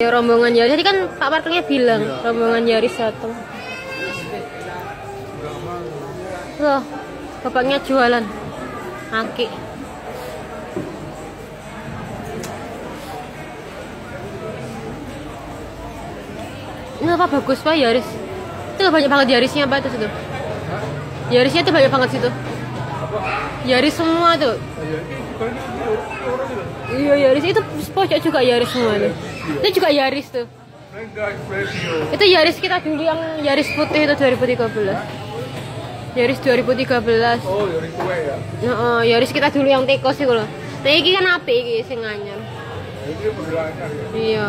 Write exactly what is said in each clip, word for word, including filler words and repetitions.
Ya, rombongan Yaris tadi kan Pak Parkirnya bilang iya. Rombongan Yaris datang. Loh, bapaknya jualan aki. Ini apa bagus Pak Yaris? Itu banyak banget Yarisnya apa itu situ? Yarisnya tuh banyak banget situ. Yaris semua tuh. Iya Yaris itu pojok juga Yaris semua tuh. Itu juga Yaris tuh. Itu Yaris kita dulu yang Yaris putih itu dua ribu tiga belas. Yaris dua ribu tiga belas. Oh, Yaris tua ya. Heeh, Yaris kita dulu yang teko sih kalau. Nah, iki kan apik iki sing anyar. Iki modelannya ya. Iya.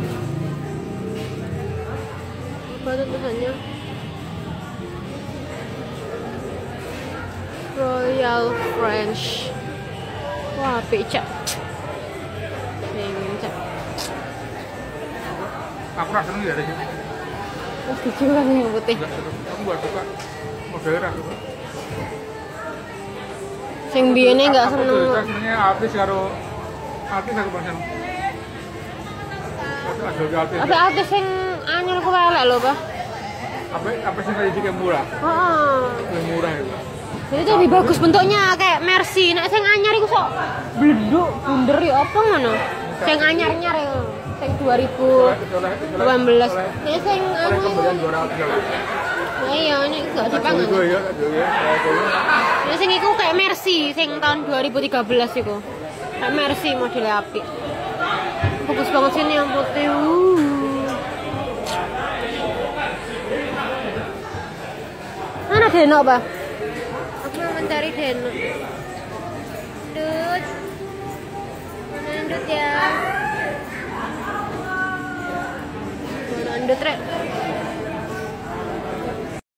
Apa tulisannya? Royal French. Wah, apik cak. Pengen cak. Aku rasa seneng ya sini. Oh, setuju kan yang putih. Aku gak suka modelnya aku. Sing biyene enggak seneng. Aku senengnya artis karo artis aku paling seneng. Apa artis sing anyar ku elek lho, Pak. Apa apa sing tadi yang murah? Heeh. Yang murah itu. Jadi itu lebih bagus bentuknya kayak Mercy. Nek sing anyar iku sok blenduk, bunder ya apa ngono. Sing anyar-anyar ya. Sing dua ribu delapan belas. Nek sing anu iku. Nah iya, ini gak dipangan. Nek sing iku kayak Mercy sing tahun dua ribu tiga belas iku. Kayak Mercy modelnya apik. Bagus banget sini yang putih. Uh. Mana denok, Pak? Aku mau mencari denok. Dut. Mana Dut ya? Mana Dut, Rek?